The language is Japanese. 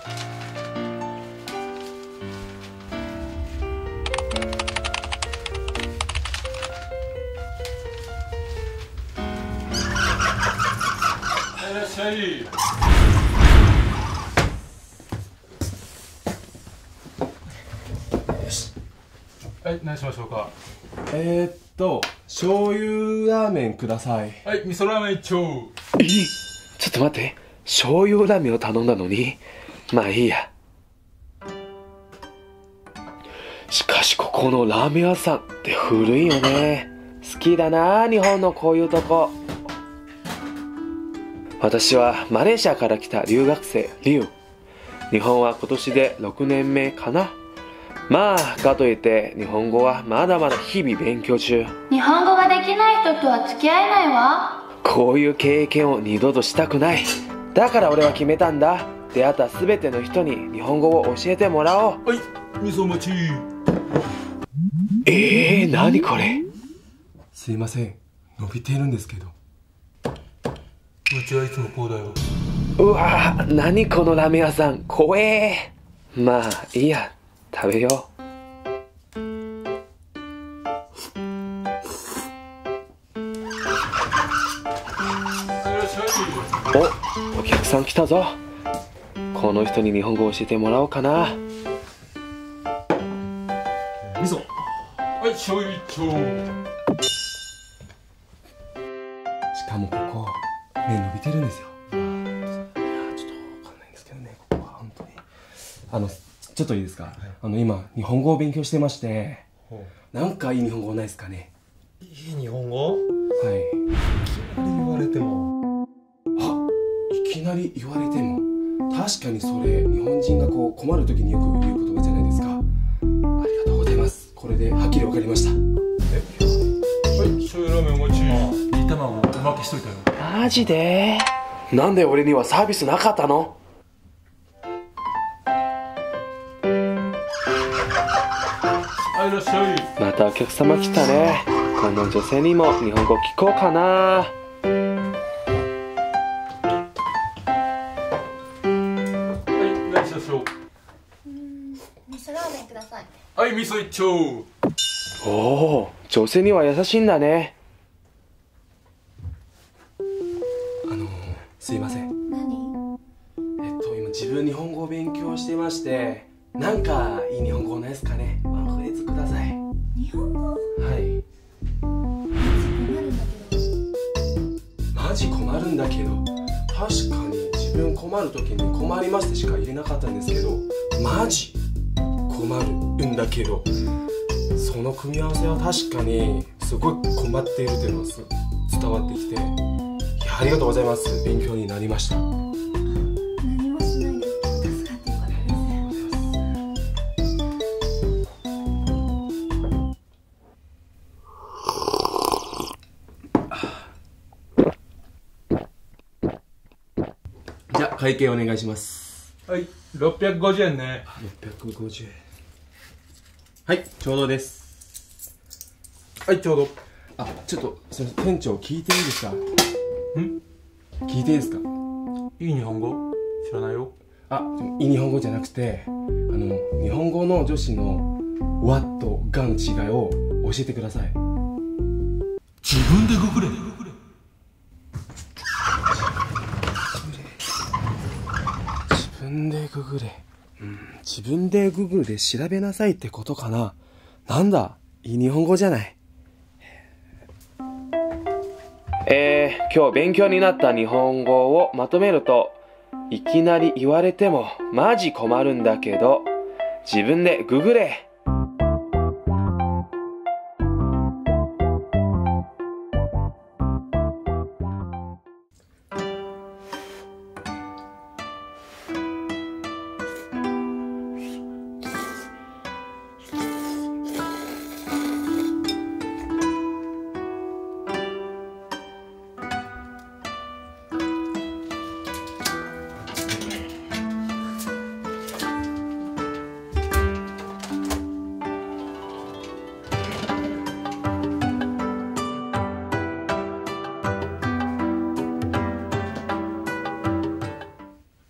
いらっしゃい。よし。はい、何しましょうか。 醤油ラーメンください。 はい、味噌ラーメン一丁。 ちょっと待って。醤油ラーメンを頼んだのに。まあいいや。しかしここのラーメン屋さんって古いよね。好きだな、日本のこういうとこ。私はマレーシアから来た留学生リュウ。日本は今年で6年目かな。まあかといって日本語はまだまだ日々勉強中。 日本語ができない人とは付き合えないわ。 こういう経験を二度としたくない。だから俺は決めたんだ。出会った全ての人に日本語を教えてもらおう。 はい、味噌餅。 何これ。 すいません、伸びてるんですけど。 うちはいつもこうだよ。 うわぁ、何このラーメン屋さん、怖え。まあいいや、食べよう。お客さん来たぞ。この人に日本語を教えてもらおうかな。 味噌。はい、醤油一丁。 しかもここね、伸びてるんですよ。いや、ちょっとわかんないんですけどね、ここは本当に。ちょっといいですか、はい、今日本語を勉強してまして、なんかいい日本語ないですかね。 いい日本語。はい。 いきなり言われても。いきなり言われても。確かにそれ日本人がこう困る時によく言う言葉じゃないですか。ありがとうございます。これではっきり分かりました。 はい、醤油ラーメンお待ち。煮卵おまけしといたよ。 マジで？なんで俺にはサービスなかったの？ はい、いらっしゃい。 またお客様来たね。この女性にも日本語聞こうかな。 味噌ラーメンください。 はい、味噌一丁。 おお、女性には優しいんだね。 すいません。 何？ 今自分日本語を勉強してまして、なんかいい日本語ないですかね。ワンフレーズください。 日本語？ はい。マジ困るんだけど。確かに自分困る時に困りましてしか入れなかったんですけど、マジ困るんだけど、その組み合わせは確かにすごい困っているというのが伝わってきて、いや、ありがとうございます。勉強になりました。 何もしないで助かってよかったですね。 じゃあ会計お願いします。 はい、650円ね。 650円。はい、ちょうどです。 はい、ちょうど。 ちょっとすみません、店長聞いていいですか？聞いていいですか？ いい日本語知らないよ。 いい日本語じゃなくて、日本語の女子の「わ」と「が」の違いを教えてください。 自分でググれ。 自分でググれ。自分でググで調べなさいってことかな。なんだ、いい日本語じゃない。 今日勉強になった日本語をまとめると、いきなり言われてもマジ困るんだけど、自分でググれ。